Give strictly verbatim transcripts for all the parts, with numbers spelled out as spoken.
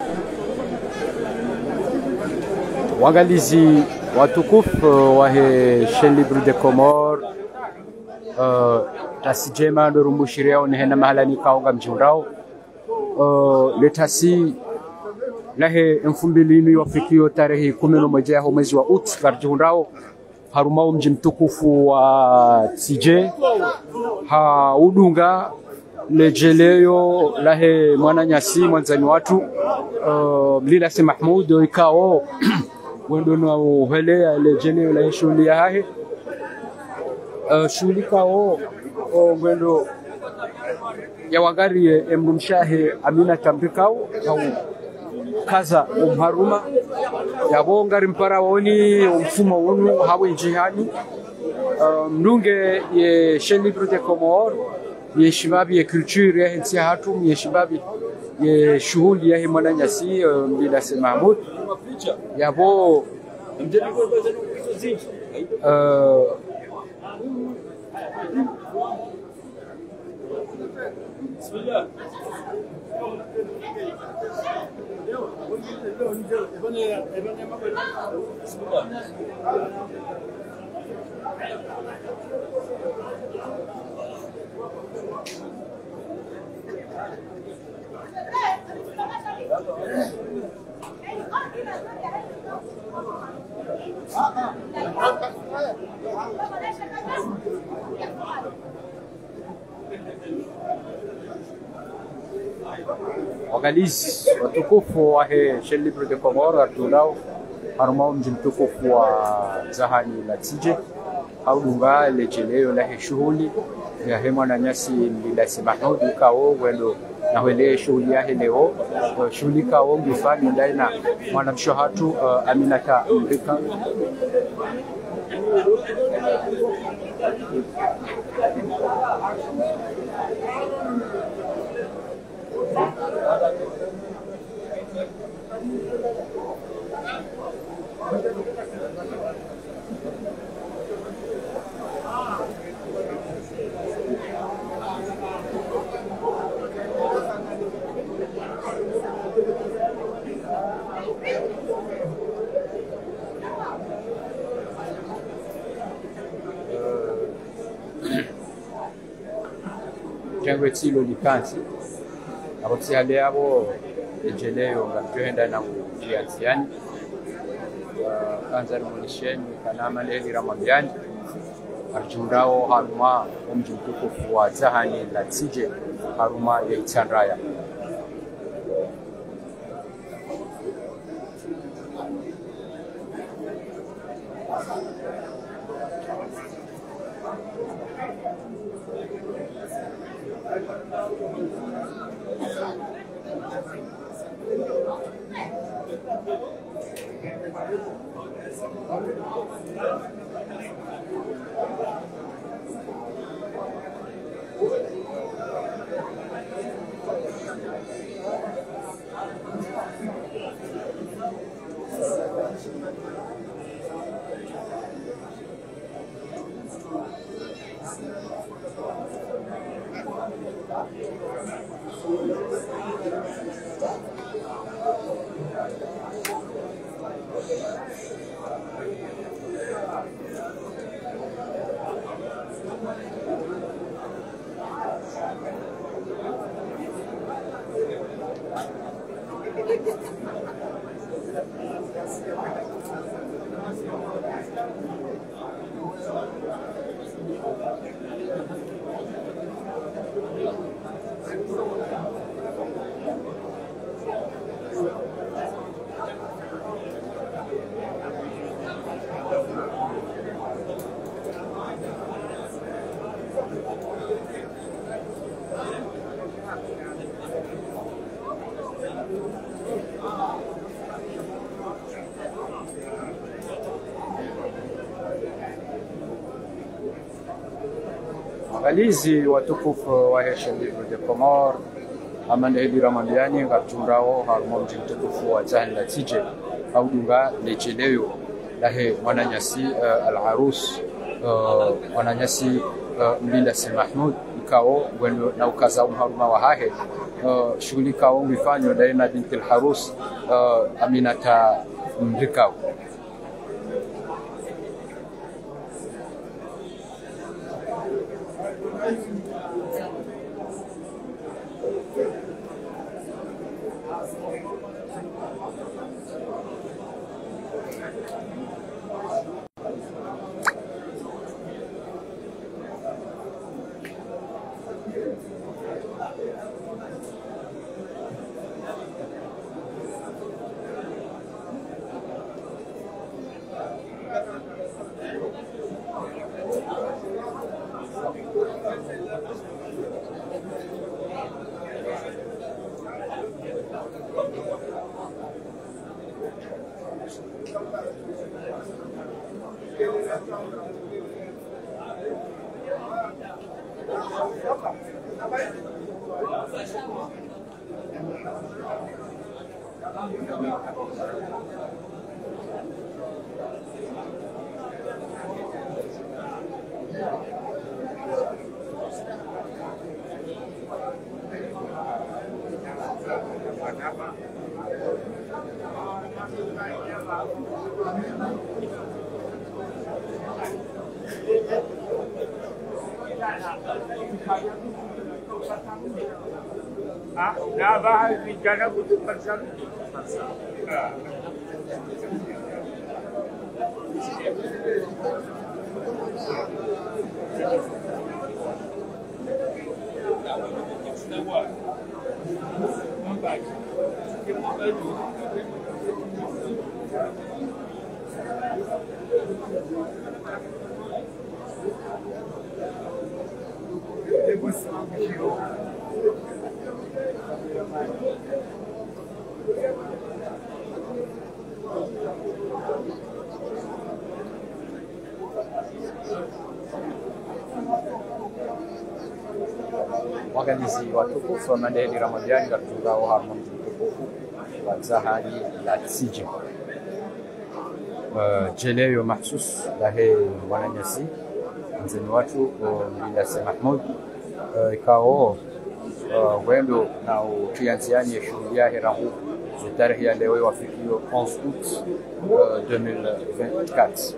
Wangalizi watukufu wa Chaîne Libre des Comores uh, tasijema ndo rumbushiria onehena mahala ni kaonga mjundao uh, letasi lahe mfumbilini wafikio tarehe kumi na moja ya mwezi wa Ut karjundao harumao mji mtukufu wa Tije ha udunga lejeleyo lahe mwana nyasi mwanzani watu uh, mlila si Mahmoud ikao wendo na uhele lejeleyo lahe shughuli ya hahe uh, shughuli kao uh, wendo ya wagari emrumshahe Amina Tambikao au kaza umharuma yabo ngari mpara woni mfumo wonu hawe jihani mnunge ye Chaîne Libre des Comores ye shibabi ye culture ya hinsi hatum ye shibabi ye shughuli ya mwana nyasi bila se Mahmoud yabo uh, bismillah Wangalizi watukufu wa Chaîne Libre des Comores arjundao harumao mji mtukufu wa Zahani la Tije au dunga lejeleyo la shughuli ya hema na nyasi bila si Mahmoud kao wendo na wele shughuli ya leo shughuli kao ngifani ndani na mwanamshohatu uh, Amina Tambikao Jango etilo likansi abotsi hale abo ejeleyo ngamjoenda na kujianziani kanza mulisheni kanama leli ramambiani arjundao haruma mji mtukufu wa Zahani la Tije haruma ya Itsanraya Wangalizi watukufu wa Chaîne Libre des Comores amande hedi ramambiani ngarjundao harumao mji mtukufu wa Zahani la Tije au dunga lejeleyo lahe mwananyasi uh, al-arus uh, mwananyasi uh, mlinda si Mahmoud ikao wendo na ukaza umharuma wa hahe uh, shughuli kao mifanywa ndani na binti al-harus uh, Aminata Mrikao. Ah, nava vijana butuh pasal. Waangalizi watukufu wa madeni Ramadhani katika harama mtukufu wa Zahari la Tsija. Uh, jeleyo mahsus lahe wananyasi mzeni watu bila se Mahmud uh, ikao uh, wendo na utrianziani ya shughuli yake rangu tarehe ya leo wafikio onze août uh, deux mille vingt-quatre.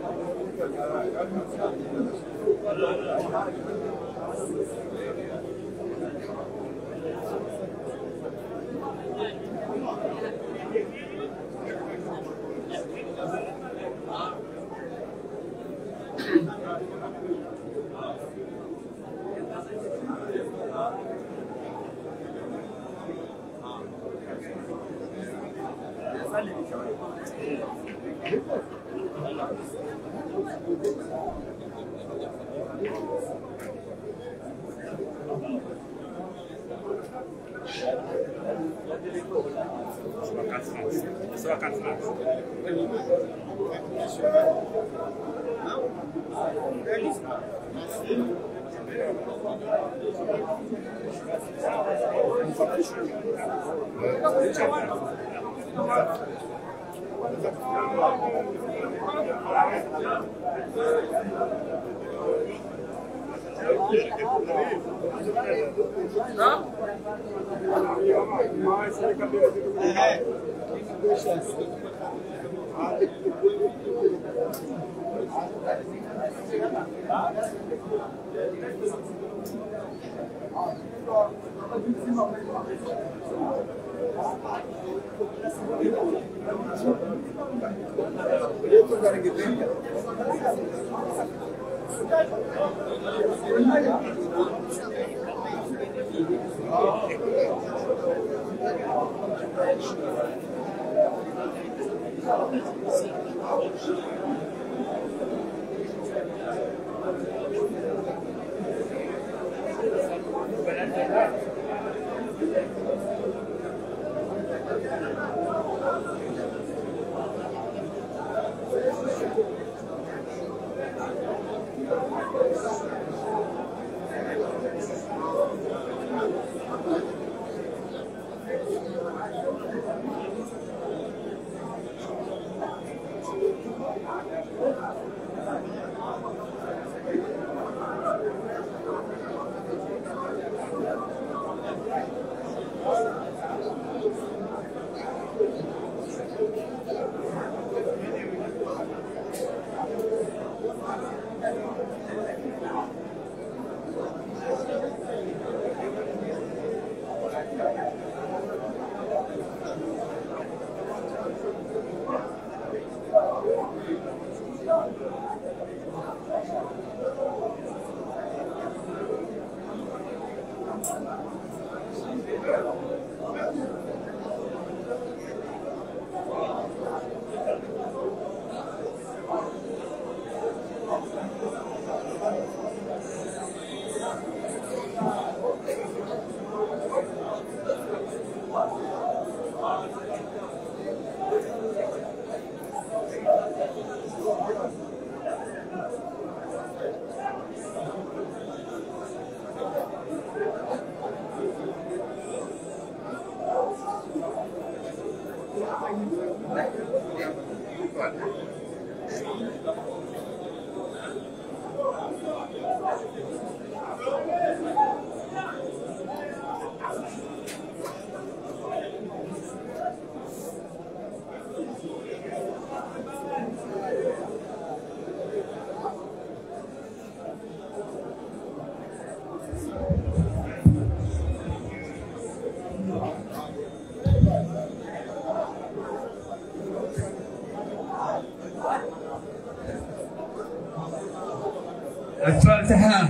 الفاتحة.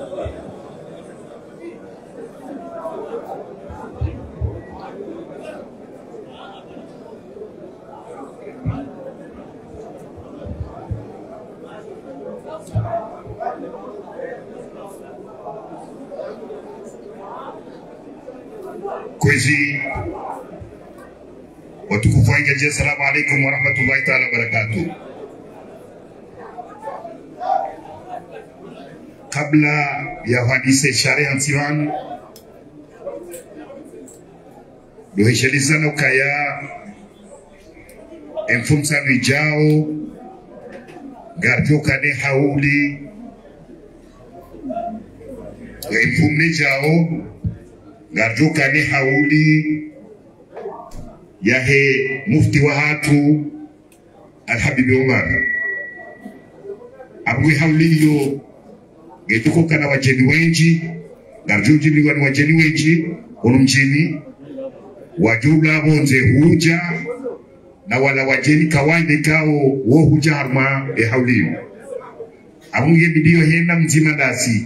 Kwezi watukufu wa Ingaje, assalamu alaikum wa rahmatullahi ta'ala wa barakatuh. Kabla ya hadise sharia nsiwan doheshelizana ukaya enfumsa nijao garjo kane hauli enfumne jao garjo kane hauli yahe mufti wa hatu Alhabibi Umar abwe hauliyo getuko kana wajeni wenji garjuji liwa ni wajeni wenji unumjini wajula bonze huja na wala wajeni kawaide kao wo huja harma e hauliyo amunge bidiyo hena mzima dasi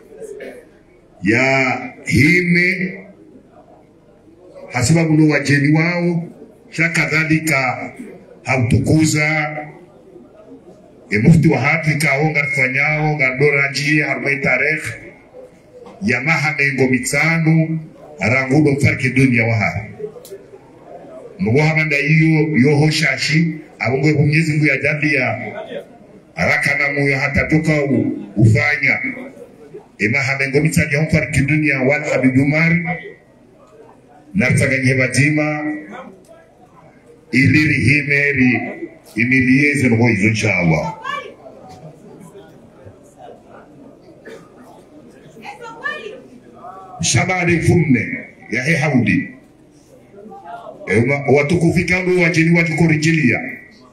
ya hime hasiba buno wajeni wao shakadhalika hautukuza e mufti wa hatu ikaonga fanyao ngandora njie harmai tarikh ya maha mengo mitsanu rangudo mfarki dunia waha mbuwa hamanda iyo yoho shashi abungo kumnyezi mbu ya jadi ya haraka na muyo hata toka ufanya e maha mengo mitsanu ya mfarki dunia wal Habibi Umar nartaga nyebatima iliri himeri inilieze ngo izo inshallah. Shabari fumne ya he haudi watukufika ndo wajeni watukorijilia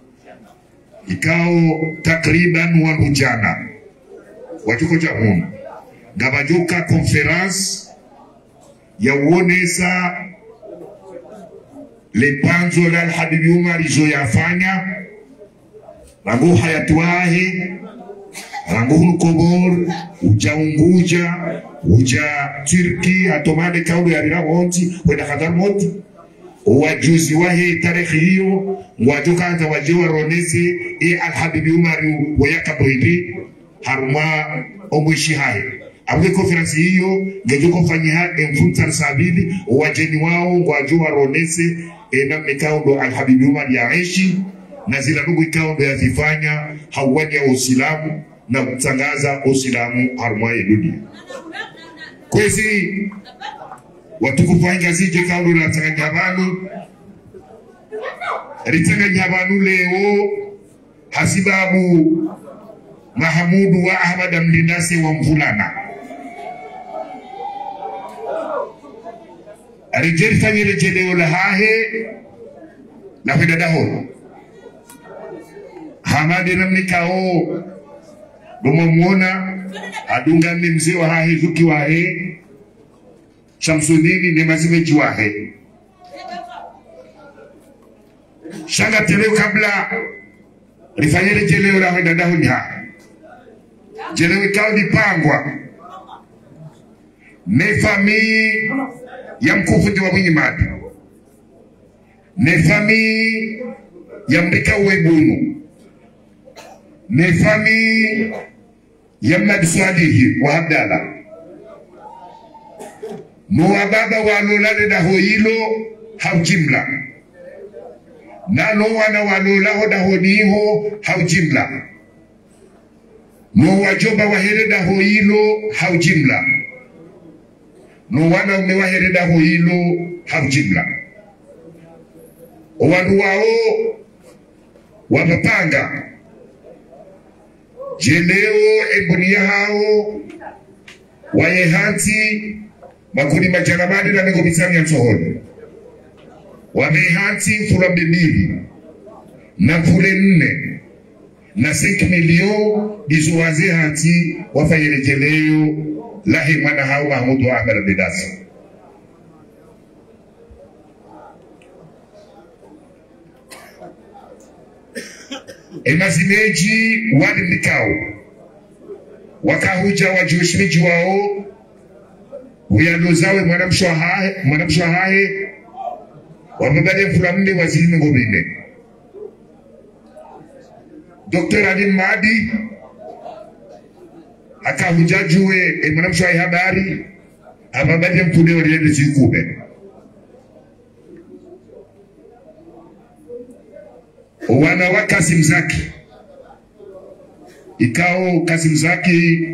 ikao takriban wanujana watuko jahun gabajuka conference ya uonesa le panzo la Alhabibi Umar izo yafanya rangu hayatuahe rangu Nukobor uja Unguja uja Turki atomade kaulu ya rira wonti wenda khadar moti wajuzi wahe tarehe hiyo wajuka anta wajewa ronese e Alhabibi Umar wayakaboidi haruma omwishi hai abwe konferensi hiyo ngejuko fanyiha emfuntar sabili wajeni wao wajuwa ronese ena mekaundo Alhabibi Umar ya aishi na zila nungu ikaundo ya zifanya hawani ya usilamu na kutangaza usilamu haruma ya dunia. Kwezi watukufu waingazije kaundo la Tanganyabanu Ritanganyabanu leo hasibabu Mahamudu wa Ahmad Mlindase wa Mvulana arijeri fanyele jeleo la hahe na fedadaho hamadi namnikao domamuona adunga ni mzee wa hahe zuki wahe Shamsunini ni mazimeji wahe shanga teleo kabla rifanyele jeleo la fedadaho ni hahe jeleo kao dipangwa ne fami ya mkufundi wa mwenye mati ne fami ya mbika uwebunu ne fami ya mnadiswadihi wa Abdala Noa baba walolale da hoilo haujimla na noa na walolaho da honiho haujimla no wajoba wahereda hoilo haujimla no wana umewahereda hoilo haujimla Wandu wao wamapanga jeleo ebonia hao wayehanti makuni majarabadi na nego bizani ya nsohoni wamehanti mfula mbili na mfule nne na cinq milioni dizo waze hanti wafayele jeleo lahi mwana hao Mahmudu Ahmed Bedasa. Emazineji wali mikao wakahuja wajushimiji wao uyandozawe mwanamshahahe mwanamshahahe wababale mfulamne wazilime ngobine Doktor Alim Mahdi akahuja juwe e mwanamshahahe habari ababale mkude waliende zikube wana wa Kasim Zaki ikao Kasim Zaki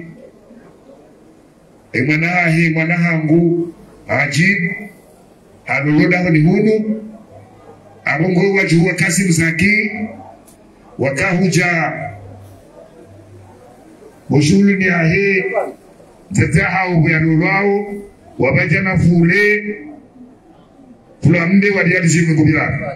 e mwanahahe mwanahangu Ajib anuloda ni hunu abongo wajuwa Kasim Zaki wakahuja boshulu ni ahe zetaha uyanulwao wabajana fule fulambe wadializime kubila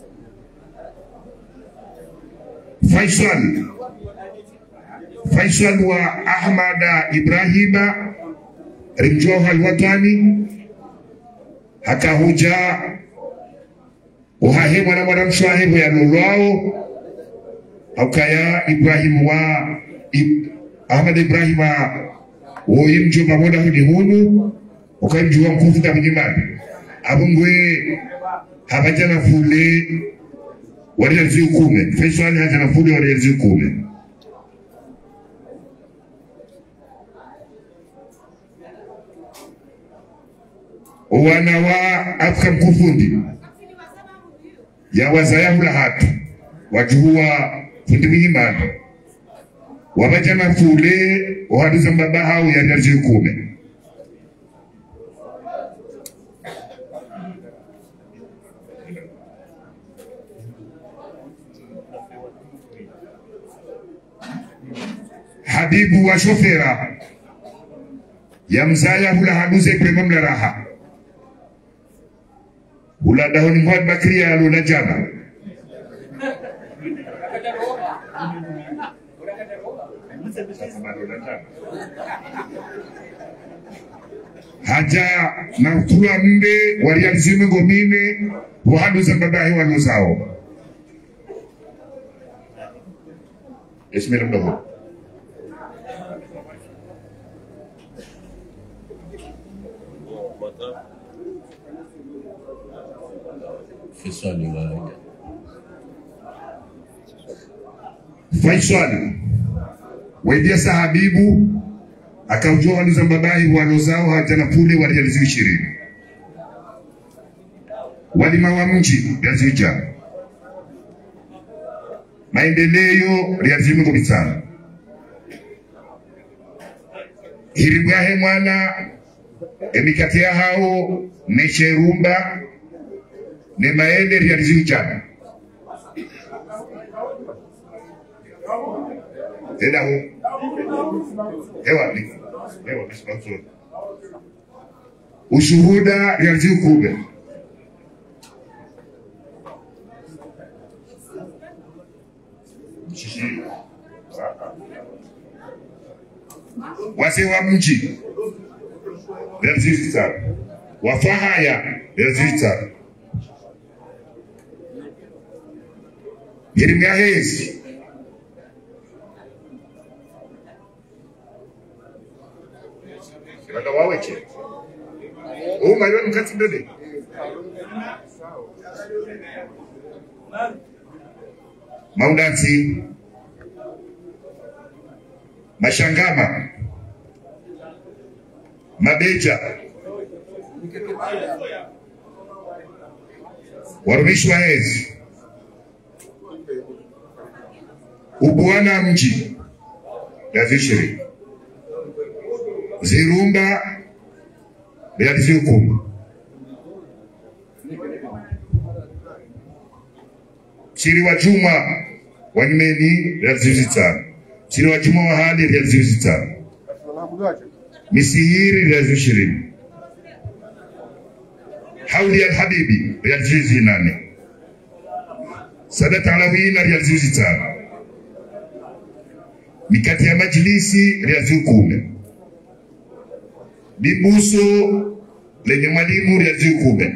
Faisal Faisal wa Ahmada Ibrahima Rimjoha Al-Watani hakahuja uhahe mwana mwana mshahibu ya nulwao haukaya Ibrahim wa Ib, Ahmad Ibrahima uimjo pamoda hudi hunu ukaimjua mkufuta mjimani abungwe habajana fule walielezi ukume Faisal hajana fule walielezi ukume wana wa Afrika mkufundi ya wazayahula hatu wajuhua fundi mihimani wabajana fule uhaduza mbaba hao ya walielezi ukume Habibu wa shofera ya mzaya hula haduze prema mlaraha hula dahoni mwad bakria ya lula jana haja na utula mbe warializime ngomine wahaduza mbabahi walozao esmele mdoho Faisal wedia sahabibu akaujua wanuza mbabahi walozao hajana pule walializiwi ishirini walima wa mji yaziwija maendeleo liazimi kubitana hiribwahe mwana emikatia hao nesherumba ne maende realiziwi jana tena hu hewa ni hewa sponsor ushuhuda realiziwi kube wase wa mji realiziwi sana wafahaya realiziwi sana Yerimia hezi Kibanda waweche Uma iwe mkati mbele Maundanzi Mashangama Mabeja Warumishwa hezi Ubuana mji yazishiri Zirumba Beatizi hukumu Chiri wa Juma Wanyumeni real zitano. Chiri wa Juma wa Hali real zitano. Misihiri real ishirini. Hauli al-Habibi real nane. Sadat Alawina real zitano. Mikati ya Majlisi real kumi. Bibuso lenye mwalimu real kumi.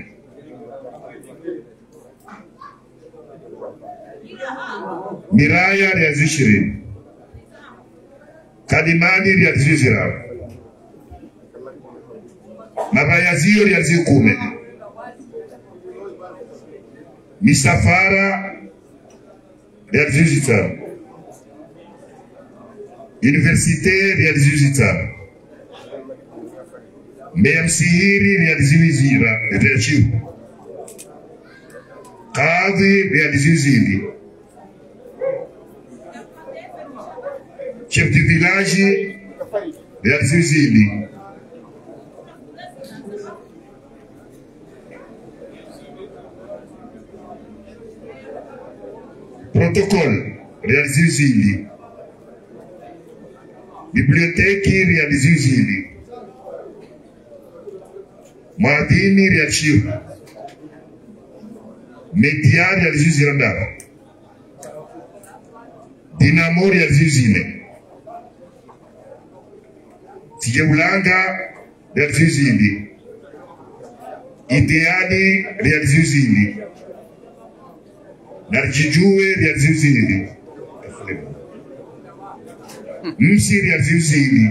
Miraya real ishirini. Kadimani real zirao. Mabayazio real kumi. Misafara real zitano. Universite real zitano. Msihiri real zira real. Kadhi real zili. Chef de village real zili. Protocole real zili. Bibliothèque real zili. Madini real shiu. Media real ziranda. Dinamo real zine. Tijeulanga real zili. Ideali real zili. Narjijue real zili. Msi real zili.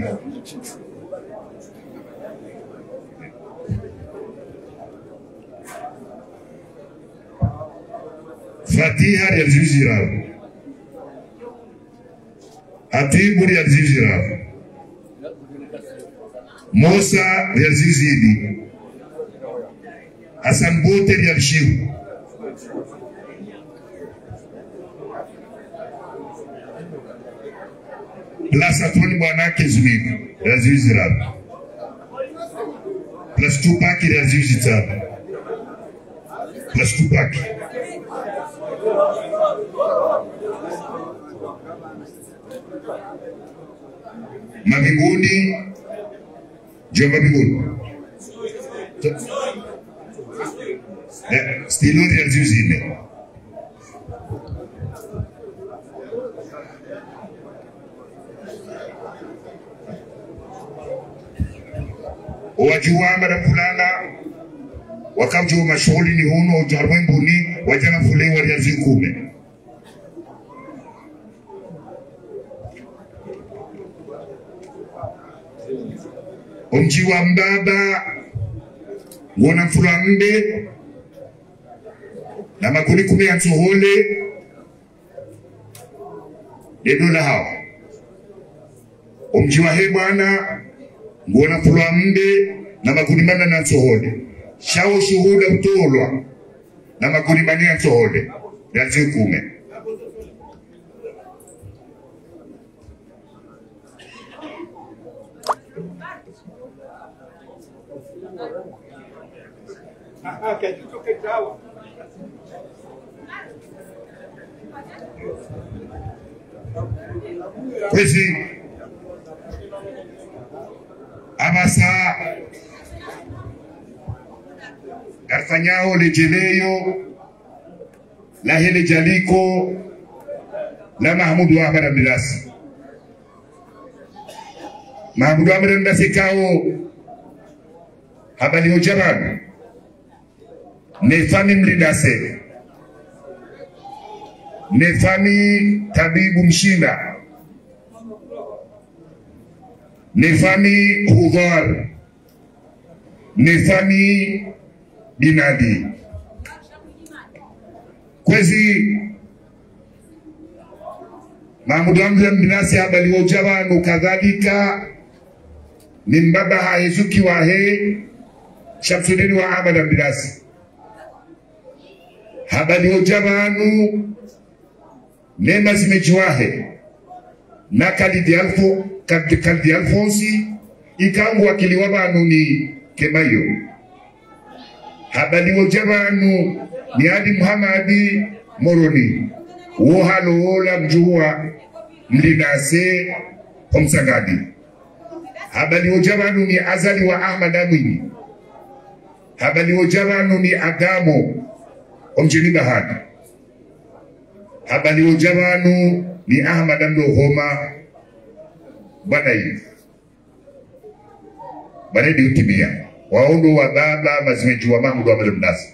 Fatiha real zirao. Atibu real zirao. Mosa real zili. Hassan Bote real shiu. Plaza Tony Mwanake Zumini real zirao. Plus Tupac real zitano. Plus Tupac. Mabinguni Jomba Binguni eh, Stilo real zine. Wajua mara fulana wakati wa shughuli ni huno ujarwembuni wajana fule wa real kumi. Omjiwa mbaba ngona mfulambe na makuni kumi ya tsohole yedola hao. Omjiwa he bwana ngona mfulambe na makuni mana na tsohole. Shao shuhuda utolwa na makuni mani ya tsohole ya zikume. Kwezi abasa garfanyao lejeleyo la hele jaliko la Mahmudu Ahmad Abdilasi. Mahmudu Ahmad Abdilasi kao habali ujaban ne fami mlidase ne fami tabibu mshinda ne fami hudhar ne fami binadi. Kwezi Mahmudu Ahmad Abdilasi habali ujaban kadhalika ni mbaba haezuki wahe Shamsuddin wa Ahmad Abdilasi. Habali ujabanu nema zimejiwahe na kalidi alfo kalidi alfonsi ikangu wakili wabanu ni kemayo. Habali ujabanu ni Ali Muhammadi moroni wo halola mjua mlinase omsangadi habali ojabanu ni azali wa Ahmad Amini habali ojabanu ni Agamo omjini bahadi habali ojabanu ni Ahmad Amlohoma banai banai diutimia waondo wa baba mazimeju wa Mahmud wa Mdasi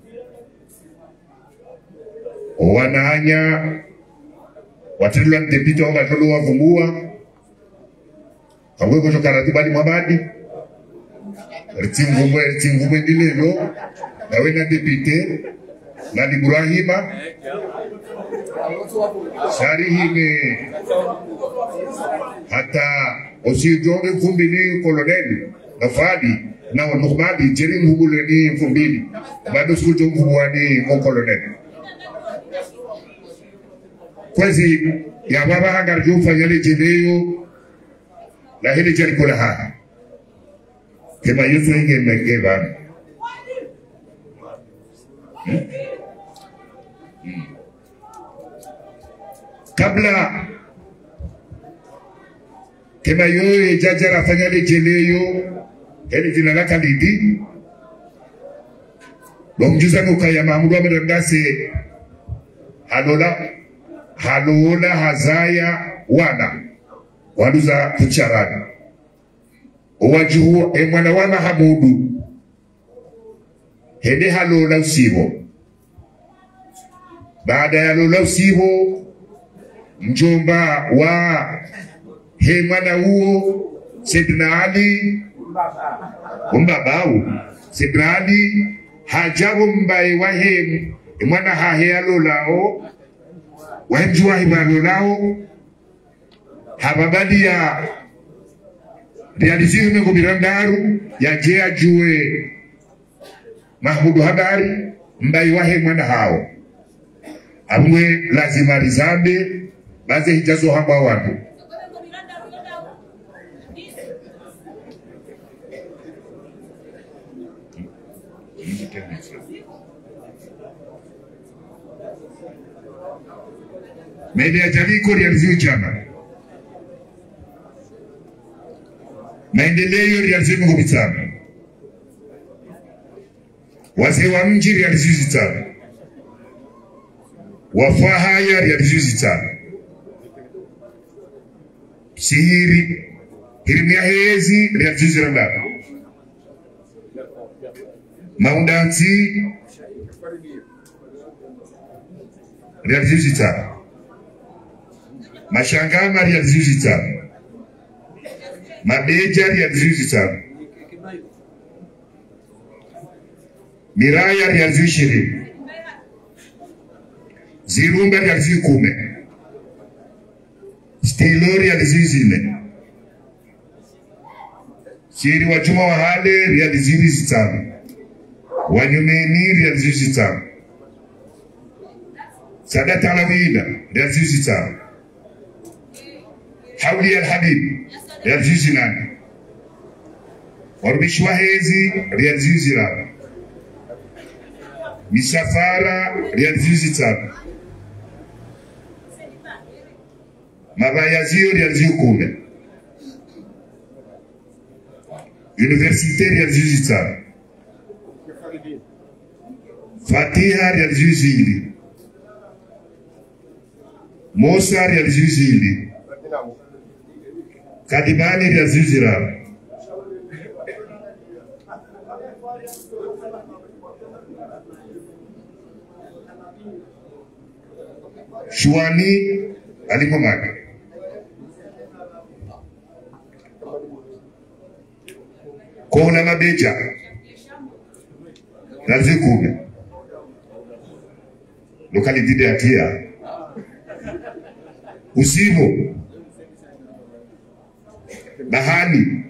wananya watulwa ndepita wa matolo wa vungua kaweko chokaratiba ni mwabadi ritingumwe ritingumwe dilelo na wena depite na Ibrahima sarihime hata osijone fumbili koloneli na fadi na wanukmadi jeri mbule ni fumbili bado skuto mbubwa ni koloneli kwezi ya baba hangar jufa yale jeleyo la hili jari kula haa kema yusu inge mekeba hmm? hmm. kabla kema yoye jajara fanyale jeleyo hili jina laka lidi bomjuza nuka ya Mahmud wa Mdasi halola halola hazaya wana waluza kucharana owajuhu emwana wa Mahamudu hede halola usibo baada ya lola usibo mjomba wa he mwana huo Sidna Ali umbabau Sidna Ali hajabu mbai wa he mwana hahe alolao wajua hibalolao hababadi ya realizisme kubirandaru ya jea jue Mahmudu habari mbai wahe mwana hao amwe lazima rizambe baze hijazo hamba watu mede ya jaliko realiziwe chama maendeleo realiziwe mkubitana wazee wa mji realiziwe zitana wafahaya realiziwe zitana sihiri hirimia hezi realiziwe zirandana maundansi realiziwe zitana mashangama realiziwe zitana mabeja realiziwe zitana miraya realiziwe ishirini zirumba realiziwe kume stilo realiziwe zine siri wachuma wa hale realiziwe zitana wanyumeni realiziwe zitana sadata alawida realiziwe zitana hauli ya Habib realiziwe zinane warubishwa hezi realiziwe zirana misafara realiziwe zitana mabayazio realiziwe kume universite realiziwe zitana Fatiha realiziwe zili Mosa realiziwe zili Kadibani realiziwe zirana Shuani alimomaki Kona mabeja realiziwe kume lokalidide atia usivo bahani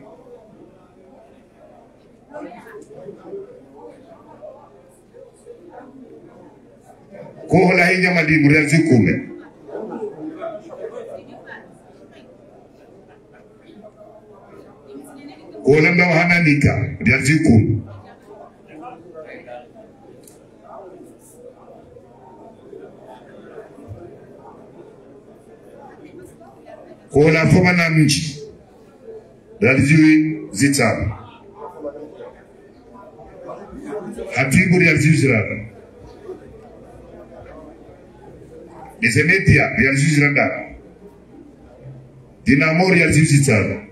kohola hinya malimu realiziwe kume kohola mda wahananika realiziwe kume Kola foma na mji. Realiziwi zitano. Hatibu realiziwi zirada. Desemetia realiziwi zirada. Dinamo realiziwi zitano.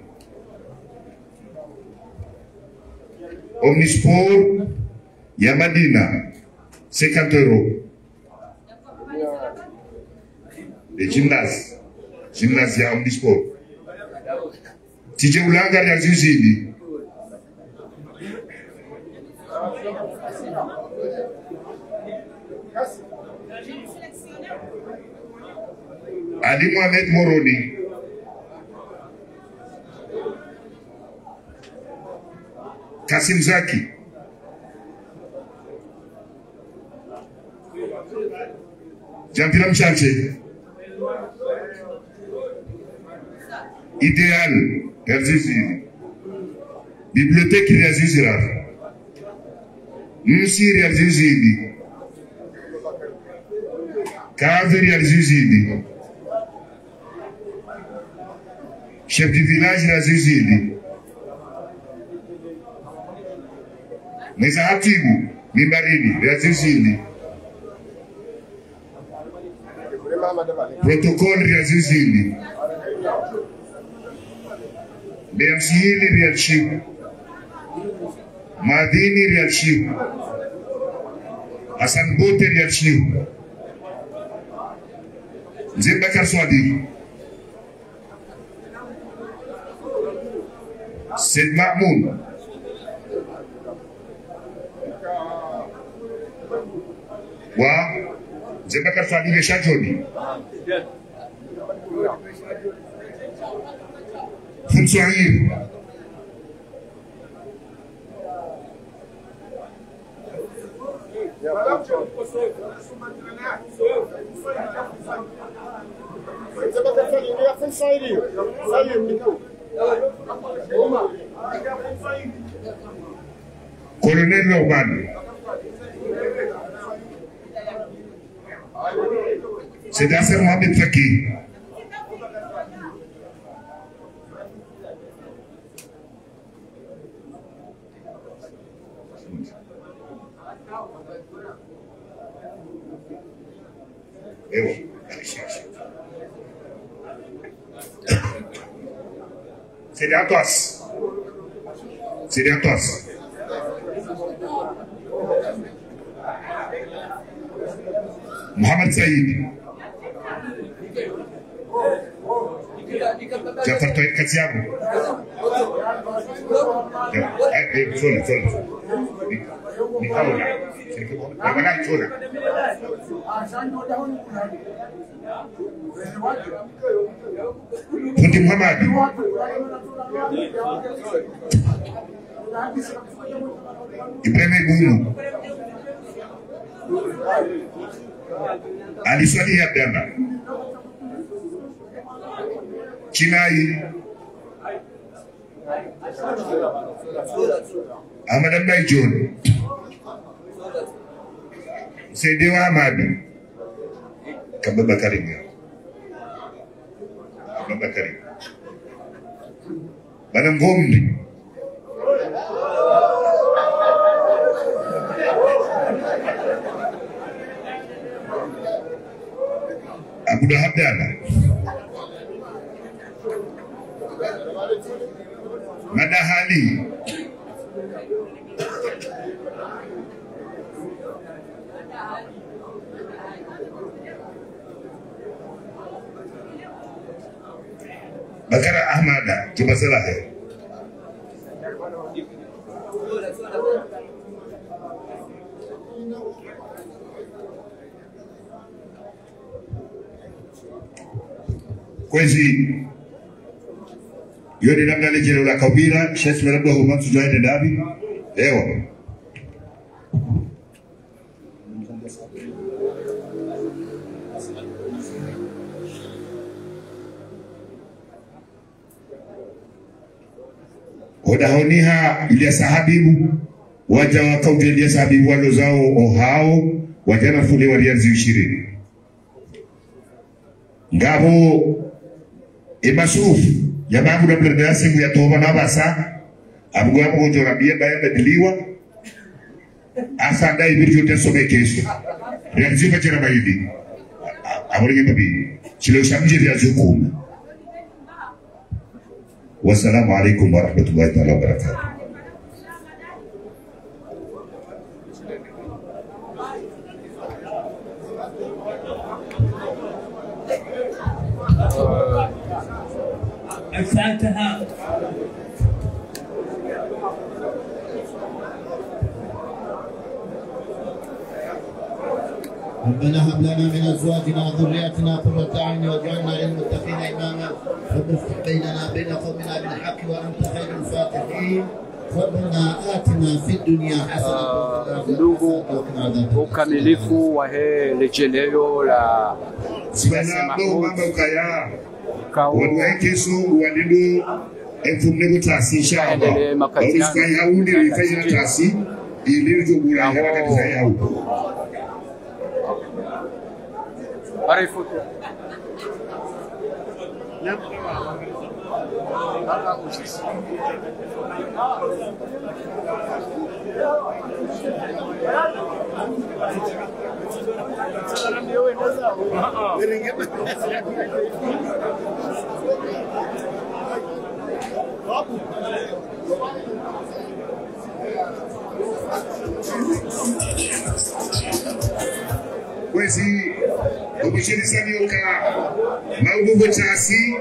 Omnisport ya Madina cinquante euros. Le gymnase. Gymnase ya Omnisport. Tije ulanga ya zizidi. Ali Mohamed Moroni. Kasim Zaki. Jean-Pierre Mchanche. Idéal, Rerzizili. Bibliothèque Rerzizira. Musi Rerzizili. Cave Rerzizili. Chef du village Rerzizili. Meza hatibu, mimbarini, Rerzizili. Protocole Rerzizili. Beamsihili Realship. Madini Realship. Hassan Bote Realship. Mzembakar Swadi. Sid Ma'mun. Wa Mzembakar Swadi Resha Jodi. Funsuahir. Colonel Loban. C'est Nasser Mohamed Faki. Evo. C'est à toi. C'est à toi. Mohamed Saïd. Jafar Toy Katsiago. Eh, eh, sola, sola. Nikaona. Nikaona sola. Fundi Muhammad. Ibrahim Gunu. Ali Swali Abdallah. Chinai. Ahmad Abdai John. Sedewa Ahmad. Kababa Karim. Kababa Karim. Madam Gomdi. Abu Abdallah. Madahali. Bakara Ahmada, coba salah ya. Kwezi yoni namna lejero la kabira shesi labda humantu joine dabi ewa Odahoniha Ilyasa Habibu waja wa kaunti Ilyasa Habibu walo zao ohao wajana fule walianzi ishirini ngabo e masurufu ya babu da brada singu ya toba na basa abugo abugo jora bia baya badiliwa asa ndai birjo teso be kesho realizi pachera baidi abori babi chilo samje vya zukum. Wassalamu alaikum warahmatullahi ta'ala wabarakatuh. الفاتحة. ربنا هب لنا من ازواجنا وذرياتنا قرة اعين واجعلنا للمتقين اماما رب افتح بيننا بين قومنا بالحق وانت خير الفاتحين ربنا آتنا في الدنيا حسنة ndugu ukamilifu wa he lejeleo la Sibana bo mamba ukaya wadwa kesu walidu efumne tasi inshallah urisika yaudi rifanya tasi ilirjo bula haraka za yaudi Arifu Kwezi obishiriza nyoka maudugo chasi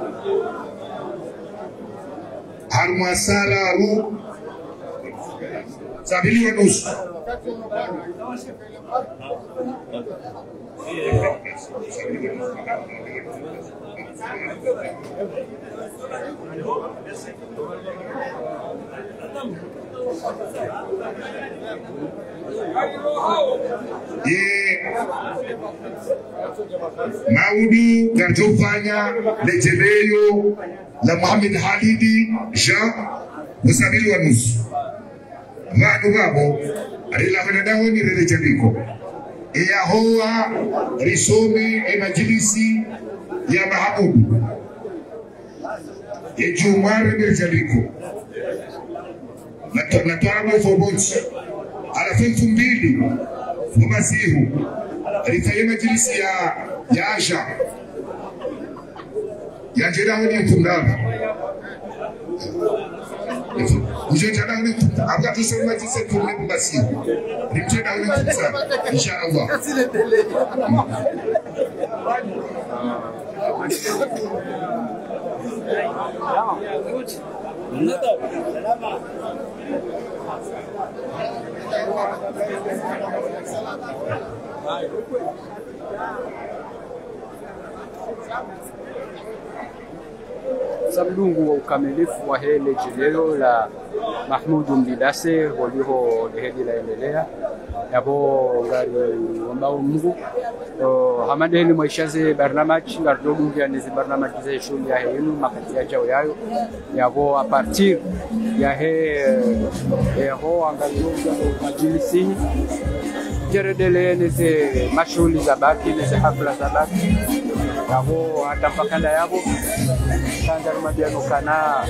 harmasara ru sabili wanusu ye maudu garjofanya lejeleyo la Muhammad Halidi Jean musabili wa nusu vanu vabo arila vanadaho ni rele jabiko iya hoa risome e majilisi ya Mahamudu ye jumare rele jabiko natwara mofobonchi ala fenfu mbili mumasihu ritaye majilisi ya ya Asha ya jeda honi mfundana ujenda honi abga tusema majilisi kumne mumasihu rimjeda honi mfundana inshallah Samlungu wa ukamilifu wa hele jeleo la Mahmudu Mdidase waliho lehedi la endelea yabo ngari wambao Mungu hamande hili mwaishaze barnamaji ngardogu ngia nizi barnamaji za shuli ya henu makati ya jao yayo yabo a partir ya he ho angaluga majilisi jeredele nizi mashuli za baki nizi hafla za baki yabo hata mpakanda yabo kanda mabiano kana